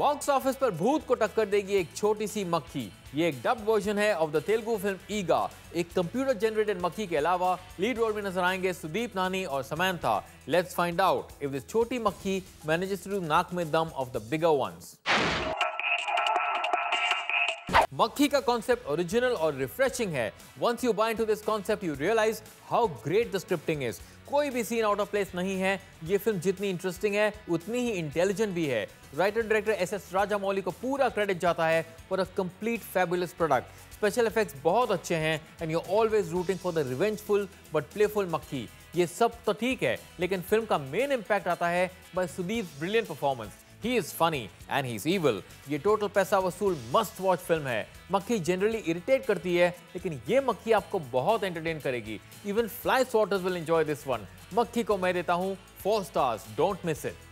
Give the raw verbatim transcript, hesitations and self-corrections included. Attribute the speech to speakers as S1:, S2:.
S1: Box office पर भूत को टक्कर देगी एक छोटी सी मक्खी। ये एक डब वर्जन है of the Telugu film Eega. एक कंप्यूटर जनरेटेड मक्खी के अलावा लीड रोल में नजर आएंगे सुदीप नानी और Samantha. Let's find out if this छोटी मक्खी मैनेजेस टू डू नाक में दम ऑफ द बिगर वंस। मक्खी का कॉन्सेप्ट ओरिजिनल और रिफ्रेशिंग है। Once you buy into this concept you realise how great the scripting is. कोई भी सीन आउट ऑफ प्लेस नहीं है। ये फिल्म जितनी इंटरेस्टिंग है उतनी ही इंटेलिजेंट भी है। Writer director S S Rajamouli को पूरा क्रेडिट जाता है for a complete fabulous product. Special effects बहुत अच्छे हैं and you always rooting for the revengeful but playful Makkhi. ये सब तो ठीक है, लेकिन फिल्म का मेन इंपैक्ट आता है by Sudeep brilliant performance. He is funny and he's evil. ये टोटल पैसा वसूल मस्ट वॉच फिल्म है। मक्खी जनरली इरिटेट करती है, लेकिन ये मक्खी आपको बहुत एंटरटेन करेगी। Even fly swatters will enjoy this one. Makkhi को मैं देता हूं four stars. Don't miss it.